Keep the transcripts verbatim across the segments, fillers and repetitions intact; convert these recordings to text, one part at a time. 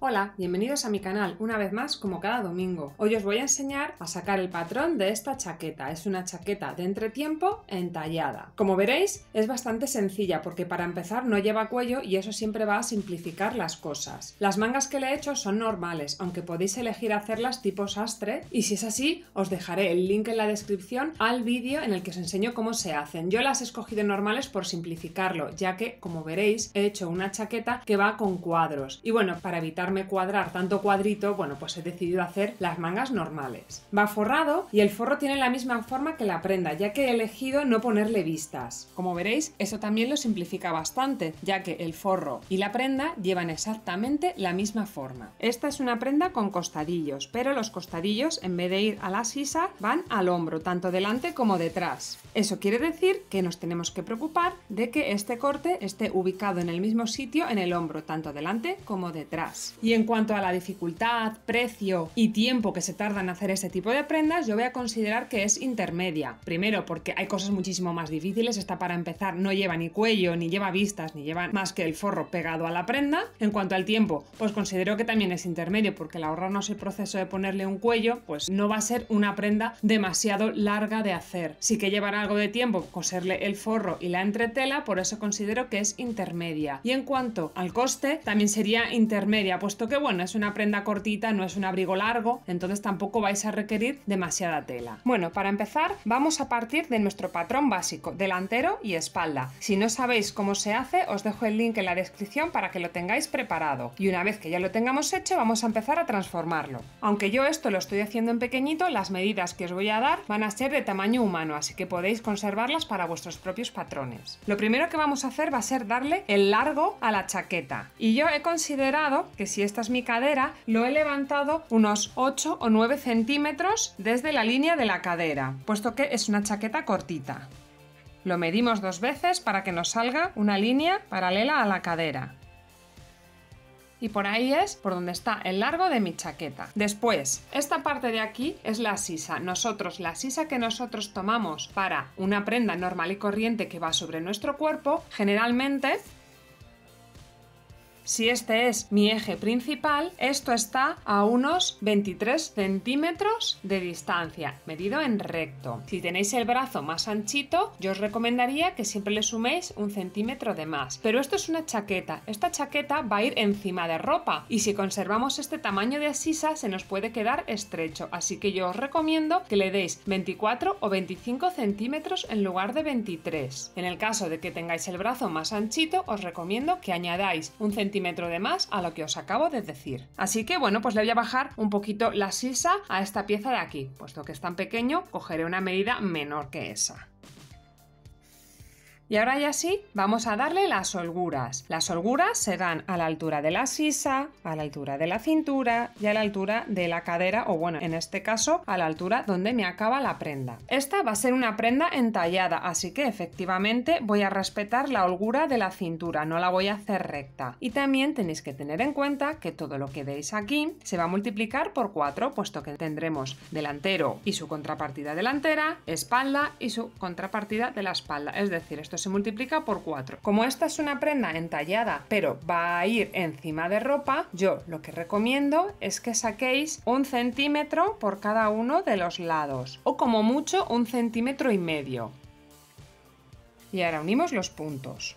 Hola, bienvenidos a mi canal, una vez más como cada domingo. Hoy os voy a enseñar a sacar el patrón de esta chaqueta. Es una chaqueta de entretiempo entallada. Como veréis, es bastante sencilla porque para empezar no lleva cuello y eso siempre va a simplificar las cosas. Las mangas que le he hecho son normales, aunque podéis elegir hacerlas tipo sastre, y si es así, os dejaré el link en la descripción al vídeo en el que os enseño cómo se hacen. Yo las he escogido normales por simplificarlo, ya que, como veréis, he hecho una chaqueta que va con cuadros. Y bueno, para evitar cuadrar tanto cuadrito, bueno, pues he decidido hacer las mangas normales. Va forrado y el forro tiene la misma forma que la prenda, ya que he elegido no ponerle vistas. Como veréis, eso también lo simplifica bastante, ya que el forro y la prenda llevan exactamente la misma forma. Esta es una prenda con costadillos, pero los costadillos, en vez de ir a la sisa, van al hombro, tanto delante como detrás. Eso quiere decir que nos tenemos que preocupar de que este corte esté ubicado en el mismo sitio en el hombro, tanto delante como detrás. Y en cuanto a la dificultad, precio y tiempo que se tarda en hacer este tipo de prendas, yo voy a considerar que es intermedia. Primero, porque hay cosas muchísimo más difíciles. Esta, para empezar, no lleva ni cuello, ni lleva vistas, ni lleva más que el forro pegado a la prenda. En cuanto al tiempo, pues considero que también es intermedio, porque al ahorrarnos el proceso de ponerle un cuello, pues no va a ser una prenda demasiado larga de hacer. Sí que llevará algo de tiempo coserle el forro y la entretela, por eso considero que es intermedia. Y en cuanto al coste, también sería intermedia, puesto que bueno, es una prenda cortita, no es un abrigo largo, entonces tampoco vais a requerir demasiada tela. Bueno, para empezar vamos a partir de nuestro patrón básico, delantero y espalda. Si no sabéis cómo se hace, os dejo el link en la descripción para que lo tengáis preparado. Y una vez que ya lo tengamos hecho, vamos a empezar a transformarlo. Aunque yo esto lo estoy haciendo en pequeñito, las medidas que os voy a dar van a ser de tamaño humano, así que podéis conservarlas para vuestros propios patrones. Lo primero que vamos a hacer va a ser darle el largo a la chaqueta. Y yo he considerado que si esta es mi cadera, lo he levantado unos ocho o nueve centímetros desde la línea de la cadera, puesto que es una chaqueta cortita. Lo medimos dos veces para que nos salga una línea paralela a la cadera. Y por ahí es por donde está el largo de mi chaqueta. Después, esta parte de aquí es la sisa. Nosotros, la sisa que nosotros tomamos para una prenda normal y corriente que va sobre nuestro cuerpo, generalmente, si este es mi eje principal, esto está a unos veintitrés centímetros de distancia, medido en recto. Si tenéis el brazo más anchito, yo os recomendaría que siempre le suméis un centímetro de más. Pero esto es una chaqueta. Esta chaqueta va a ir encima de ropa y si conservamos este tamaño de sisa se nos puede quedar estrecho. Así que yo os recomiendo que le deis veinticuatro o veinticinco centímetros en lugar de veintitrés. En el caso de que tengáis el brazo más anchito, os recomiendo que añadáis un centímetro de más a lo que os acabo de decir. Así que bueno, pues le voy a bajar un poquito la sisa a esta pieza de aquí, puesto que es tan pequeño, cogeré una medida menor que esa. Y ahora ya sí, vamos a darle las holguras. Las holguras serán a la altura de la sisa, a la altura de la cintura y a la altura de la cadera, o bueno, en este caso, a la altura donde me acaba la prenda. Esta va a ser una prenda entallada, así que efectivamente voy a respetar la holgura de la cintura, no la voy a hacer recta. Y también tenéis que tener en cuenta que todo lo que veis aquí se va a multiplicar por cuatro, puesto que tendremos delantero y su contrapartida delantera, espalda y su contrapartida de la espalda, es decir, esto se multiplica por cuatro. Como esta es una prenda entallada pero va a ir encima de ropa, yo lo que recomiendo es que saquéis un centímetro por cada uno de los lados o como mucho un centímetro y medio. Y ahora unimos los puntos.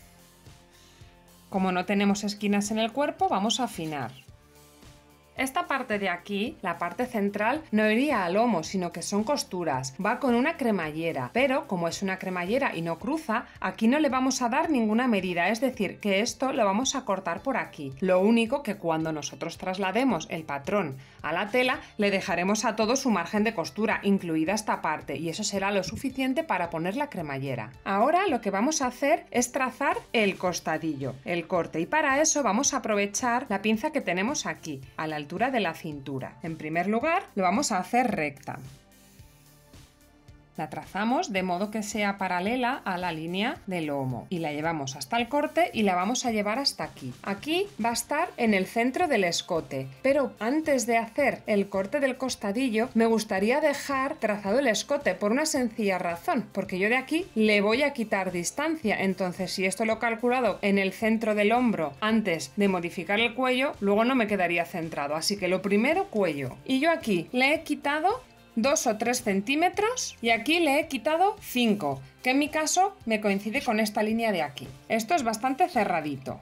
Como no tenemos esquinas en el cuerpo, vamos a afinar. Esta parte de aquí, la parte central, no iría al lomo, sino que son costuras. Va con una cremallera, pero como es una cremallera y no cruza, aquí no le vamos a dar ninguna medida, es decir, que esto lo vamos a cortar por aquí. Lo único que cuando nosotros traslademos el patrón a la tela, le dejaremos a todo su margen de costura, incluida esta parte, y eso será lo suficiente para poner la cremallera. Ahora lo que vamos a hacer es trazar el costadillo, el corte, y para eso vamos a aprovechar la pinza que tenemos aquí, a la altura de la cintura. En primer lugar, lo vamos a hacer recta. La trazamos de modo que sea paralela a la línea del lomo y la llevamos hasta el corte y la vamos a llevar hasta aquí. Aquí va a estar en el centro del escote, pero antes de hacer el corte del costadillo me gustaría dejar trazado el escote por una sencilla razón, porque yo de aquí le voy a quitar distancia, entonces si esto lo he calculado en el centro del hombro antes de modificar el cuello, luego no me quedaría centrado, así que lo primero cuello. Y yo aquí le he quitado dos o tres centímetros y aquí le he quitado cinco, que en mi caso me coincide con esta línea de aquí. Esto es bastante cerradito.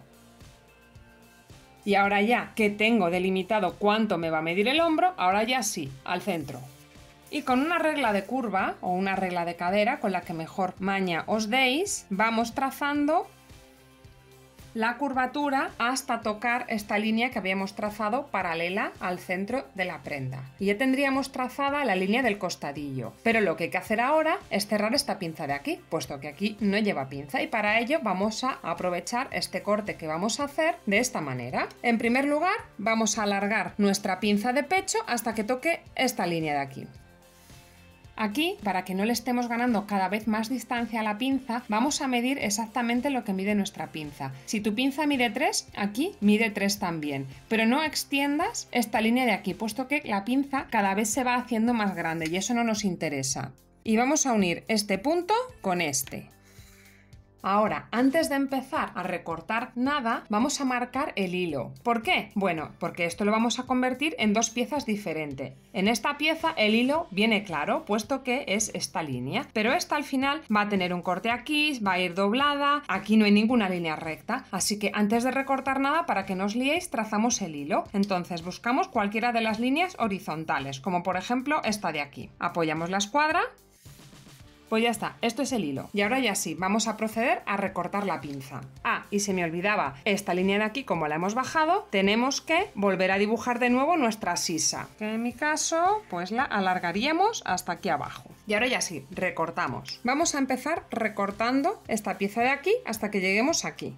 Y ahora ya que tengo delimitado cuánto me va a medir el hombro, ahora ya sí, al centro. Y con una regla de curva o una regla de cadera, con la que mejor maña os deis, vamos trazando la curvatura hasta tocar esta línea que habíamos trazado paralela al centro de la prenda. Y ya tendríamos trazada la línea del costadillo. Pero lo que hay que hacer ahora es cerrar esta pinza de aquí, puesto que aquí no lleva pinza, y para ello vamos a aprovechar este corte que vamos a hacer de esta manera. En primer lugar, vamos a alargar nuestra pinza de pecho hasta que toque esta línea de aquí. Aquí, para que no le estemos ganando cada vez más distancia a la pinza, vamos a medir exactamente lo que mide nuestra pinza. Si tu pinza mide tres, aquí mide tres también, pero no extiendas esta línea de aquí, puesto que la pinza cada vez se va haciendo más grande y eso no nos interesa. Y vamos a unir este punto con este. Ahora, antes de empezar a recortar nada, vamos a marcar el hilo. ¿Por qué? Bueno, porque esto lo vamos a convertir en dos piezas diferentes. En esta pieza el hilo viene claro, puesto que es esta línea, pero esta al final va a tener un corte aquí, va a ir doblada, aquí no hay ninguna línea recta, así que antes de recortar nada, para que no os liéis, trazamos el hilo. Entonces buscamos cualquiera de las líneas horizontales, como por ejemplo esta de aquí. Apoyamos la escuadra. Pues ya está, esto es el hilo. Y ahora ya sí, vamos a proceder a recortar la pinza. Ah, y se me olvidaba, esta línea de aquí, como la hemos bajado, tenemos que volver a dibujar de nuevo nuestra sisa, que en mi caso, pues la alargaríamos hasta aquí abajo. Y ahora ya sí, recortamos. Vamos a empezar recortando esta pieza de aquí hasta que lleguemos aquí.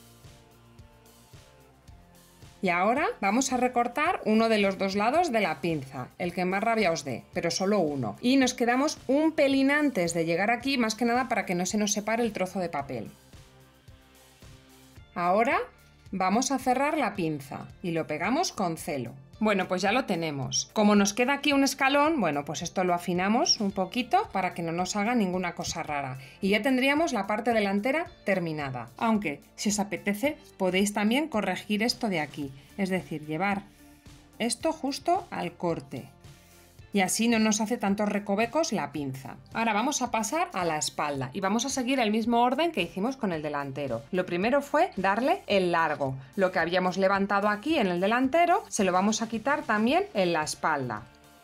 Y ahora vamos a recortar uno de los dos lados de la pinza, el que más rabia os dé, pero solo uno. Y nos quedamos un pelín antes de llegar aquí, más que nada para que no se nos separe el trozo de papel. Ahora vamos a cerrar la pinza y lo pegamos con celo. Bueno, pues ya lo tenemos. Como nos queda aquí un escalón, bueno, pues esto lo afinamos un poquito para que no nos haga ninguna cosa rara. Y ya tendríamos la parte delantera terminada. Aunque, si os apetece, podéis también corregir esto de aquí. Es decir, llevar esto justo al corte. Y así no nos hace tantos recovecos la pinza. Ahora vamos a pasar a la espalda y vamos a seguir el mismo orden que hicimos con el delantero. Lo primero fue darle el largo. Lo que habíamos levantado aquí en el delantero se lo vamos a quitar también en la espalda.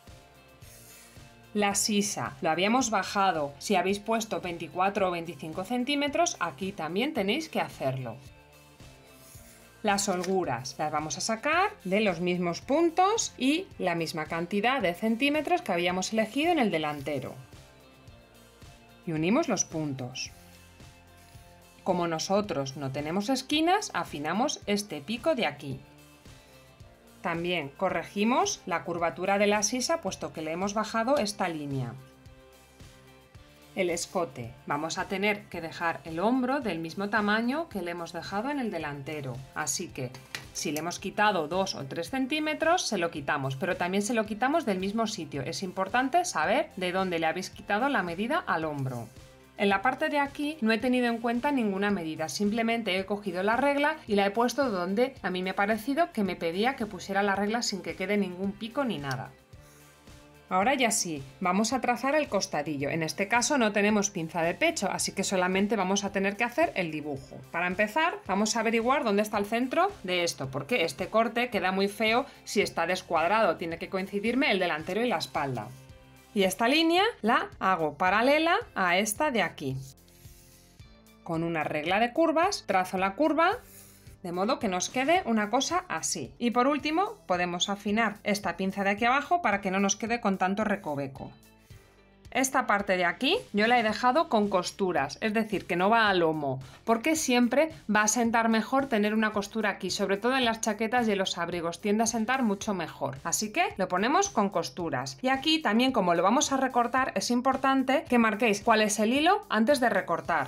La sisa, lo habíamos bajado. Si habéis puesto veinticuatro o veinticinco centímetros, aquí también tenéis que hacerlo. Las holguras las vamos a sacar de los mismos puntos y la misma cantidad de centímetros que habíamos elegido en el delantero. Y unimos los puntos. Como nosotros no tenemos esquinas, afinamos este pico de aquí. También corregimos la curvatura de la sisa, puesto que le hemos bajado esta línea. El escote. Vamos a tener que dejar el hombro del mismo tamaño que le hemos dejado en el delantero. Así que si le hemos quitado dos o tres centímetros, se lo quitamos, pero también se lo quitamos del mismo sitio. Es importante saber de dónde le habéis quitado la medida al hombro. En la parte de aquí no he tenido en cuenta ninguna medida, simplemente he cogido la regla y la he puesto donde a mí me ha parecido que me pedía que pusiera la regla sin que quede ningún pico ni nada. Ahora ya sí, vamos a trazar el costadillo. En este caso no tenemos pinza de pecho, así que solamente vamos a tener que hacer el dibujo. Para empezar, vamos a averiguar dónde está el centro de esto, porque este corte queda muy feo si está descuadrado, tiene que coincidirme el delantero y la espalda. Y esta línea la hago paralela a esta de aquí. Con una regla de curvas, trazo la curva, de modo que nos quede una cosa así. Y por último, podemos afinar esta pinza de aquí abajo para que no nos quede con tanto recoveco. Esta parte de aquí yo la he dejado con costuras, es decir, que no va a lomo, porque siempre va a sentar mejor tener una costura aquí, sobre todo en las chaquetas y en los abrigos, tiende a sentar mucho mejor. Así que lo ponemos con costuras. Y aquí también, como lo vamos a recortar, es importante que marquéis cuál es el hilo antes de recortar.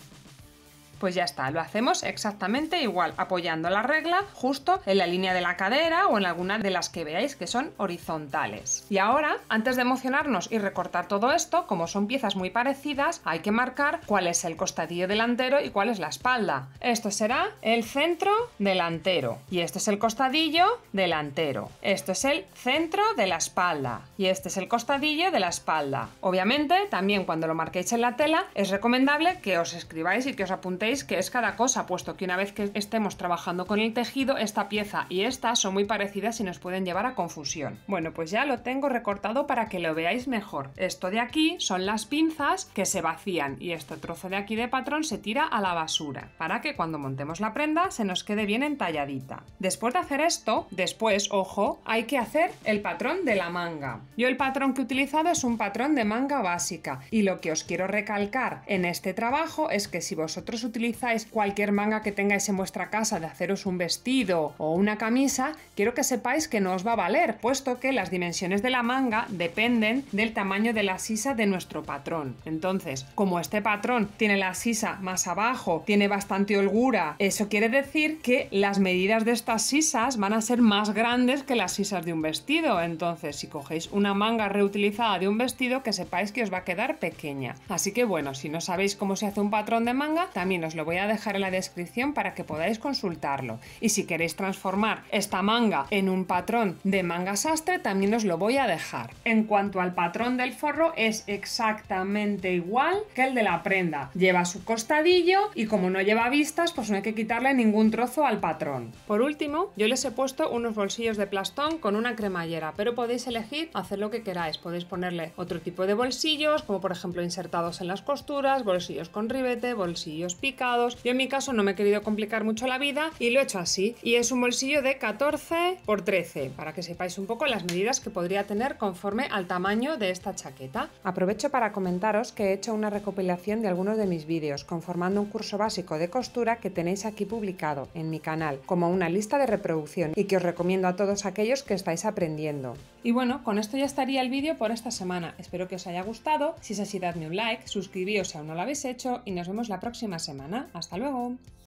Pues ya está, lo hacemos exactamente igual, apoyando la regla justo en la línea de la cadera o en alguna de las que veáis que son horizontales. Y ahora, antes de emocionarnos y recortar todo esto, como son piezas muy parecidas, hay que marcar cuál es el costadillo delantero y cuál es la espalda. Esto será el centro delantero y este es el costadillo delantero. Esto es el centro de la espalda y este es el costadillo de la espalda. Obviamente, también cuando lo marquéis en la tela, es recomendable que os escribáis y que os apuntéis que es cada cosa, puesto que una vez que estemos trabajando con el tejido, esta pieza y esta son muy parecidas y nos pueden llevar a confusión. Bueno, pues ya lo tengo recortado para que lo veáis mejor. Esto de aquí son las pinzas que se vacían y este trozo de aquí de patrón se tira a la basura, para que cuando montemos la prenda se nos quede bien entalladita. Después de hacer esto, después, ojo, hay que hacer el patrón de la manga. Yo el patrón que he utilizado es un patrón de manga básica y lo que os quiero recalcar en este trabajo es que si vosotros utilizáis utilizáis cualquier manga que tengáis en vuestra casa de haceros un vestido o una camisa, quiero que sepáis que no os va a valer, puesto que las dimensiones de la manga dependen del tamaño de la sisa de nuestro patrón. Entonces, como este patrón tiene la sisa más abajo, tiene bastante holgura, eso quiere decir que las medidas de estas sisas van a ser más grandes que las sisas de un vestido. Entonces, si cogéis una manga reutilizada de un vestido, que sepáis que os va a quedar pequeña. Así que bueno, si no sabéis cómo se hace un patrón de manga, también os lo voy a dejar en la descripción para que podáis consultarlo. Y si queréis transformar esta manga en un patrón de manga sastre, también os lo voy a dejar. En cuanto al patrón del forro, es exactamente igual que el de la prenda. Lleva su costadillo y como no lleva vistas, pues no hay que quitarle ningún trozo al patrón. Por último, yo les he puesto unos bolsillos de plastón con una cremallera, pero podéis elegir hacer lo que queráis. Podéis ponerle otro tipo de bolsillos, como por ejemplo insertados en las costuras, bolsillos con ribete, bolsillos picados. Yo en mi caso no me he querido complicar mucho la vida y lo he hecho así. Y es un bolsillo de catorce por trece, para que sepáis un poco las medidas que podría tener conforme al tamaño de esta chaqueta. Aprovecho para comentaros que he hecho una recopilación de algunos de mis vídeos, conformando un curso básico de costura que tenéis aquí publicado en mi canal, como una lista de reproducción y que os recomiendo a todos aquellos que estáis aprendiendo. Y bueno, con esto ya estaría el vídeo por esta semana. Espero que os haya gustado. Si es así, dadme un like, suscribíos si aún no lo habéis hecho y nos vemos la próxima semana. ¡Hasta luego!